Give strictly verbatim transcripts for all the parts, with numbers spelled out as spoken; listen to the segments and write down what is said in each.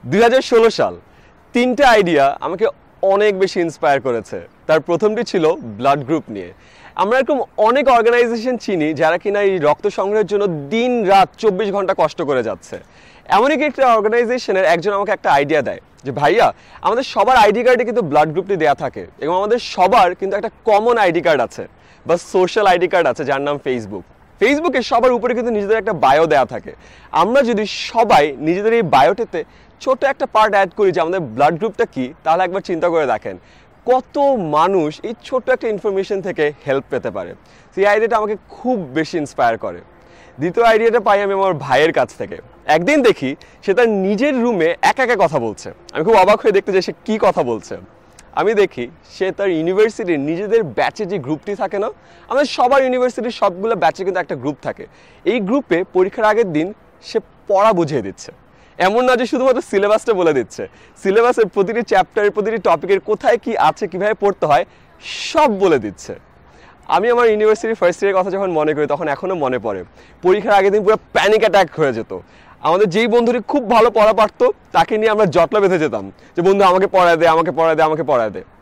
দুই হাজার ষোলো সাল তিনটা আইডিয়া আমাকে অনেক বেশি ইন্সপায়ার করেছে। তার প্রথমটি ছিল ব্লাড গ্রুপ নিয়ে। আমরা এরকম অনেক অর্গানাইজেশন চিনি যারা কিনা এই রক্ত সংগ্রহের জন্য দিন রাত চব্বিশ ঘন্টা কষ্ট করে যাচ্ছে। এমনই কি একটা অর্গানাইজেশনের একজন আমাকে একটা আইডিয়া দেয় যে ভাইয়া আমাদের সবার আইডি কার্ডে কিন্তু ব্লাড গ্রুপটি দেওয়া থাকে এবং আমাদের সবার কিন্তু একটা কমন আইডি কার্ড আছে বা সোশ্যাল আইডি কার্ড আছে যার নাম ফেসবুক। ফেসবুকে সবার উপরে কিন্তু নিজেদের একটা বায়ো দেওয়া থাকে। আমরা যদি সবাই নিজেদের এই বায়োটিতে ছোট একটা পার্ট অ্যাড করি যে আমাদের ব্লাড গ্রুপটা কি, তাহলে একবার চিন্তা করে দেখেন কত মানুষ এই ছোট্ট একটা ইনফরমেশন থেকে হেল্প পেতে পারে। সেই আইডিয়াটা আমাকে খুব বেশি ইন্সপায়ার করে। দ্বিতীয় আইডিয়াটা পাই আমি আমার ভাইয়ের কাছ থেকে। একদিন দেখি সে তার নিজের রুমে একা একা কথা বলছে। আমি খুব অবাক হয়ে দেখতে যাই সে কী কথা বলছে। আমি দেখি সে তার ইউনিভার্সিটির নিজেদের ব্যাচে যে গ্রুপটি থাকে না, আমাদের সবার ইউনিভার্সিটির সবগুলো ব্যাচে কিন্তু একটা গ্রুপ থাকে। এই গ্রুপে পরীক্ষার আগের দিন সে পড়া বুঝিয়ে দিচ্ছে। এমন না যে শুধুমাত্র সিলেবাসটা বলে দিচ্ছে, সিলেবাসের প্রতিটি চ্যাপ্টারের প্রতিটি টপিকের কোথায় কি আছে, কীভাবে পড়তে হয় সব বলে দিচ্ছে। আমি আমার ইউনিভার্সিটির ফার্স্ট ইয়ারের কথা যখন মনে করি তখন এখনও মনে পড়ে পরীক্ষার আগের দিন পুরো প্যানিক অ্যাটাক হয়ে যেত। আমাদের যেই বন্ধুটি খুব ভালো পড়া পারতো তাকে নিয়ে আমরা জটলা বেঁধে যেতাম যে বন্ধু আমাকে পড়ায় দে আমাকে পড়ায় দে আমাকে পড়ায় দে।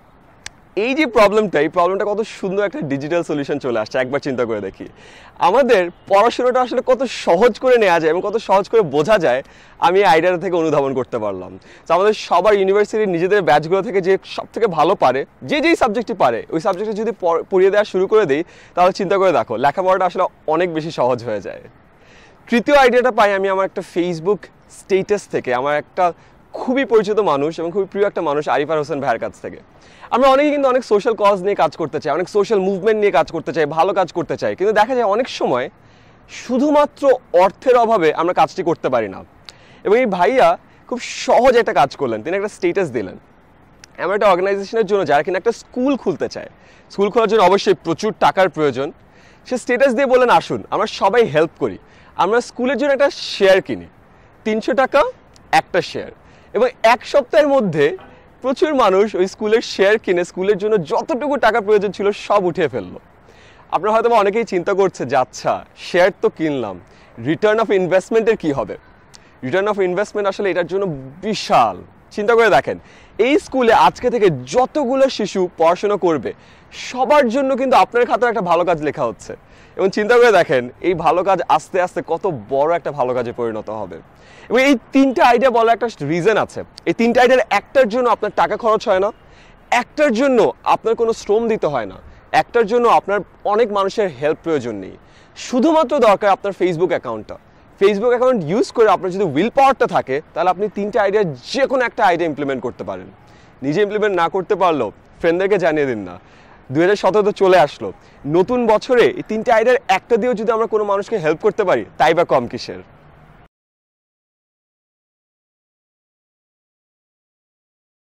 এই যে প্রবলেমটা, এই প্রবলেমটা কত সুন্দর একটা ডিজিটাল সলিউশন চলে আসছে একবার চিন্তা করে দেখি। আমাদের পড়াশোনাটা আসলে কত সহজ করে নেওয়া যায় এবং কত সহজ করে বোঝা যায় আমি এই আইডিয়াটা থেকে অনুধাবন করতে পারলাম। তো আমাদের সবার ইউনিভার্সিটির নিজেদের ব্যাচগুলো থেকে যে সব থেকে ভালো পারে, যে যেই সাবজেক্টই পারে ওই সাবজেক্টে যদি পড়িয়ে দেওয়া শুরু করে দিই তাহলে চিন্তা করে দেখো লেখাপড়াটা আসলে অনেক বেশি সহজ হয়ে যায়। তৃতীয় আইডিয়াটা পাই আমি আমার একটা ফেসবুক স্টেটাস থেকে, আমার একটা খুবই পরিচিত মানুষ এবং খুবই প্রিয় একটা মানুষ আরিফার হোসেন ভাইয়ের কাছ থেকে। আমরা অনেকেই কিন্তু অনেক সোশ্যাল কজ নিয়ে কাজ করতে চাই, অনেক সোশ্যাল মুভমেন্ট নিয়ে কাজ করতে চাই, ভালো কাজ করতে চাই, কিন্তু দেখা যায় অনেক সময় শুধুমাত্র অর্থের অভাবে আমরা কাজটি করতে পারি না। এবং এই ভাইয়া খুব সহজ একটা কাজ করলেন, তিনি একটা স্টেটাস দিলেন এমন একটা অর্গানাইজেশনের জন্য যারা কিনা একটা স্কুল খুলতে চায়। স্কুল খোলার জন্য অবশ্যই প্রচুর টাকার প্রয়োজন। সে স্টেটাস দিয়ে বললেন আসুন আমরা সবাই হেল্প করি, আমরা স্কুলের জন্য একটা শেয়ার কিনি, তিনশো টাকা একটা শেয়ার। এবং এক সপ্তাহের মধ্যে প্রচুর মানুষ ওই স্কুলের শেয়ার কিনে স্কুলের জন্য যতটুকু টাকা প্রয়োজন ছিল সব উঠিয়ে ফেললো। আপনারা হয়তো অনেকেই চিন্তা করছে যে আচ্ছা শেয়ার তো কিনলাম, রিটার্ন অফ ইনভেস্টমেন্টের কী হবে? রিটার্ন অফ ইনভেস্টমেন্ট আসলে এটার জন্য বিশাল। চিন্তা করে দেখেন এই স্কুলে আজকে থেকে যতগুলো শিশু পড়াশোনা করবে সবার জন্য কিন্তু আপনার খাতায় একটা ভালো কাজ লেখা হচ্ছে। এবং চিন্তা করে দেখেন এই ভালো কাজ আস্তে আস্তে কত বড় একটা ভালো কাজে পরিণত হবে। এবং এই তিনটা আইডিয়া বলার একটা রিজন আছে। এই তিনটা আইডিয়ার একটার জন্য আপনার টাকা খরচ হয় না, একটার জন্য আপনার কোনো শ্রম দিতে হয় না, একটার জন্য আপনার অনেক মানুষের হেল্প প্রয়োজন নেই। শুধুমাত্র দরকার আপনার ফেসবুক অ্যাকাউন্টটা। ফেসবুক অ্যাকাউন্ট ইউজ করে আপনার যদি উইল পাওয়ারটা থাকে তাহলে আপনি তিনটা আইডিয়া যে কোনো একটা আইডিয়া ইমপ্লিমেন্ট করতে পারেন। নিজে ইমপ্লিমেন্ট না করতে পারলেও ফ্রেন্ডদেরকে জানিয়ে দিন না। দুই হাজার সতেরো তো চলে আসলো, নতুন বছরে এই তিনটা আইডিয়ার একটা দিয়েও যদি আমরা কোনো মানুষকে হেল্প করতে পারি তাই বা কম কিসের।